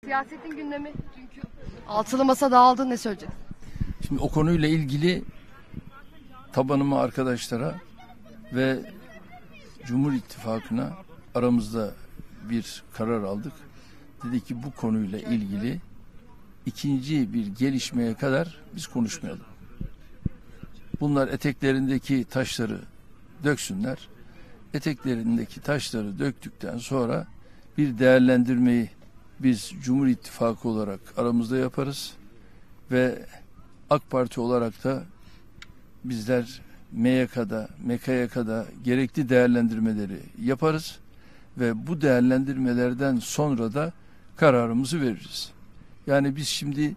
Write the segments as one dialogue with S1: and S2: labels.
S1: Siyasetin gündemi çünkü altılı masa dağıldı, ne söyleyeceksin?
S2: Şimdi o konuyla ilgili tabanıma, arkadaşlara ve Cumhur İttifakı'na aramızda bir karar aldık. Dedi ki bu konuyla ilgili ikinci bir gelişmeye kadar biz konuşmayalım. Bunlar eteklerindeki taşları döksünler. Eteklerindeki taşları döktükten sonra bir değerlendirmeyi biz Cumhur İttifakı olarak aramızda yaparız ve AK Parti olarak da bizler MYK'da, MKYK'da gerekli değerlendirmeleri yaparız ve bu değerlendirmelerden sonra da kararımızı veririz. Yani biz şimdi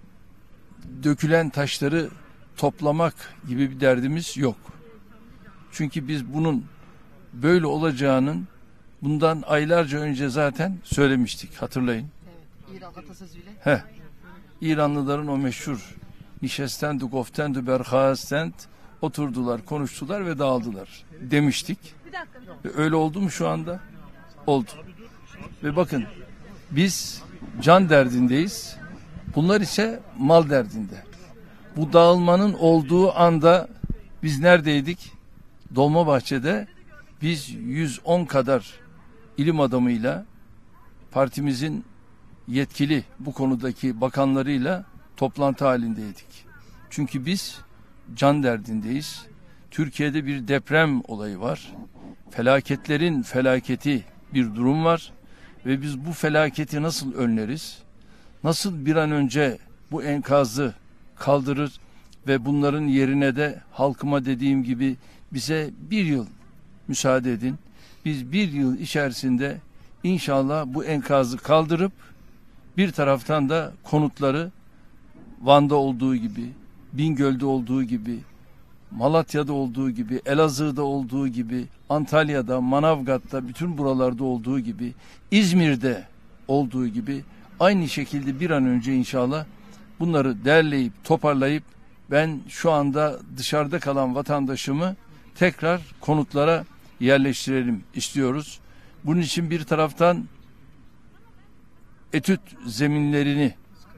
S2: dökülen taşları toplamak gibi bir derdimiz yok. Çünkü biz bunun böyle olacağının bundan aylarca önce zaten söylemiştik, hatırlayın.
S1: Evet, İran atasözüyle.
S2: İranlıların o meşhur nişestendu goftendu berhastent, oturdular, konuştular ve dağıldılar demiştik. Ve öyle oldu mu şu anda? Oldu. Ve bakın biz can derdindeyiz. Bunlar ise mal derdinde. Bu dağılmanın olduğu anda biz neredeydik? Dolmabahçe'de biz 110 kadar ilim adamıyla, partimizin yetkili bu konudaki bakanlarıyla toplantı halindeydik. Çünkü biz can derdindeyiz. Türkiye'de bir deprem olayı var. Felaketlerin felaketi bir durum var. Ve biz bu felaketi nasıl önleriz? Nasıl bir an önce bu enkazı kaldırır ve bunların yerine de halkıma dediğim gibi bize bir yıl müsaade edin. Biz bir yıl içerisinde inşallah bu enkazı kaldırıp bir taraftan da konutları Van'da olduğu gibi, Bingöl'de olduğu gibi, Malatya'da olduğu gibi, Elazığ'da olduğu gibi, Antalya'da, Manavgat'ta, bütün buralarda olduğu gibi, İzmir'de olduğu gibi aynı şekilde bir an önce inşallah bunları derleyip toparlayıp ben şu anda dışarıda kalan vatandaşımı tekrar konutlara yerleştirelim istiyoruz. Bunun için bir taraftan etüt zeminlerini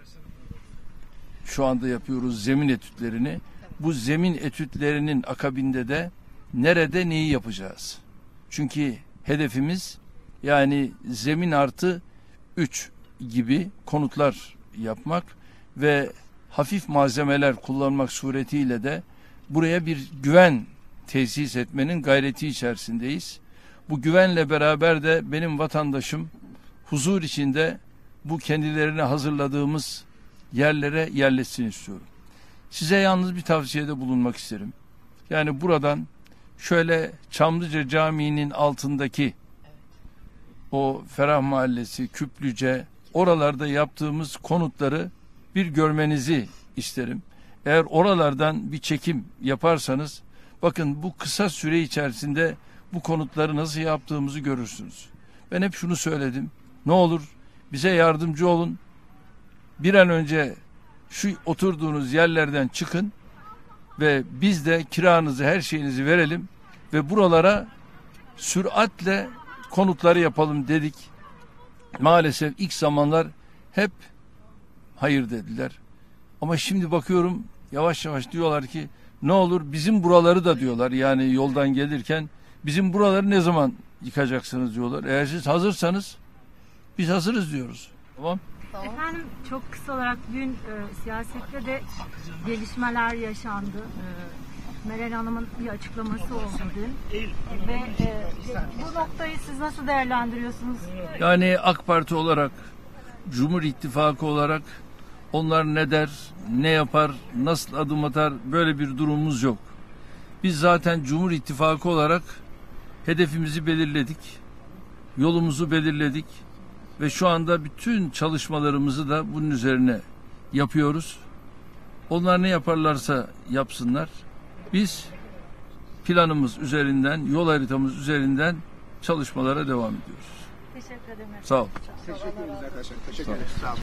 S2: şu anda yapıyoruz, zemin etütlerini. Bu zemin etütlerinin akabinde de nerede neyi yapacağız? Çünkü hedefimiz yani zemin artı 3 gibi konutlar yapmak ve hafif malzemeler kullanmak suretiyle de buraya bir güven tesis etmenin gayreti içerisindeyiz. Bu güvenle beraber de benim vatandaşım huzur içinde bu kendilerine hazırladığımız yerlere yerleşsin istiyorum. Size yalnız bir tavsiyede bulunmak isterim. Yani buradan şöyle Çamlıca Camii'nin altındaki o Ferah Mahallesi, Küplüce, oralarda yaptığımız konutları bir görmenizi isterim. Eğer oralardan bir çekim yaparsanız bakın bu kısa süre içerisinde bu konutları nasıl yaptığımızı görürsünüz. Ben hep şunu söyledim. Ne olur bize yardımcı olun. Bir an önce şu oturduğunuz yerlerden çıkın ve biz de kiranızı, her şeyinizi verelim ve buralara süratle konutları yapalım dedik. Maalesef ilk zamanlar hep hayır dediler. Ama şimdi bakıyorum yavaş yavaş diyorlar ki ne olur bizim buraları da diyorlar. Yani yoldan gelirken bizim buraları ne zaman yıkacaksınız diyorlar. Eğer siz hazırsanız biz hazırız diyoruz. Tamam.
S3: Efendim çok kısa olarak dün siyasette de gelişmeler yaşandı. Meral Hanım'ın bir açıklaması oldu dün. Ve bu noktayı siz nasıl değerlendiriyorsunuz?
S2: Yani AK Parti olarak, Cumhur İttifakı olarak onlar ne der, ne yapar, nasıl adım atar böyle bir durumumuz yok. Biz zaten Cumhur İttifakı olarak hedefimizi belirledik, yolumuzu belirledik ve şu anda bütün çalışmalarımızı da bunun üzerine yapıyoruz. Onlar ne yaparlarsa yapsınlar. Biz planımız üzerinden, yol haritamız üzerinden çalışmalara devam ediyoruz.
S3: Teşekkür ederim.
S2: Sağ ol.
S4: Teşekkür ederiz arkadaşlar. Teşekkür ederiz. Sağ olun.